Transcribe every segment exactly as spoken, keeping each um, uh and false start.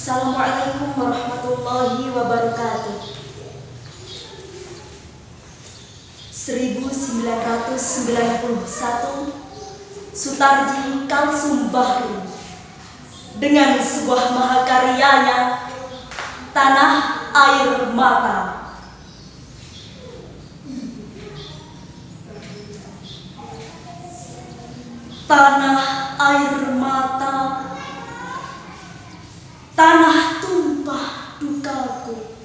Assalamualaikum warahmatullahi wabarakatuh. seribu sembilan ratus sembilan puluh satu, Sutarji Kalsum Bahru dengan sebuah mahakaryanya, Tanah Air Mata. Tanah air mata, tanah tumpah dukaku.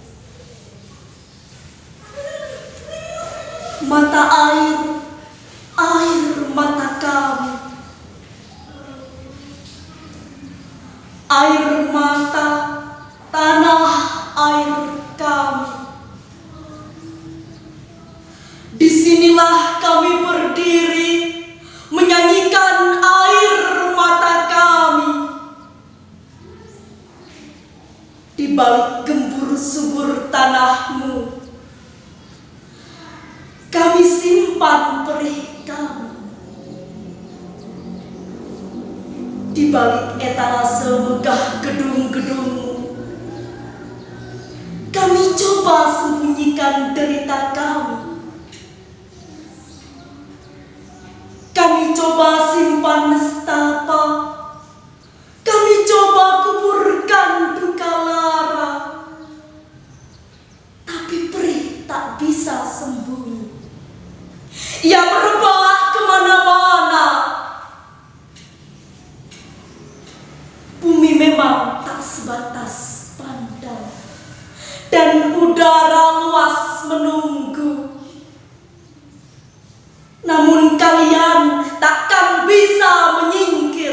Mata air, air mata kami. Air mata, tanah air kami. Disinilah kami berdiri, menyanyikan air mata kami. Di balik gembur subur tanahmu, kami simpan perih kami. Di balik etalase megah gedung-gedungmu, kami coba sembunyikan derita kami. Kami coba simpan nestapa, kami coba kuburkan duka lara, tapi perih tak bisa sembunyi. Ia merebak kemana-mana. Bumi memang tak sebatas pandang, dan udara luas menunggu. Namun kalian takkan bisa menyingkir.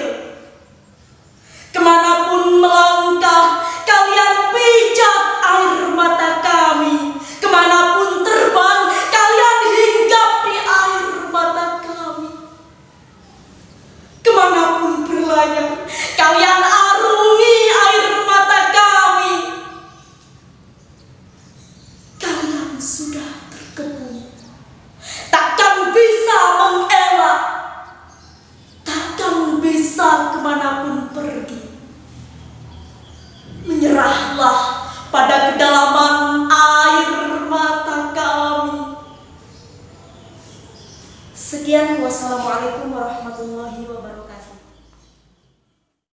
Kemanapun melangkah, kalian pijat air mata kami. Kemanapun terbang, kalian hinggap di air mata kami. Kemanapun berlayar, kalian arungi air mata kami. Kalian sudah terkepung, takkan bisa mengelak, takkan bisa kemanapun pergi. Menyerahlah pada kedalaman air mata kami. Sekian, wassalamualaikum warahmatullahi wabarakatuh.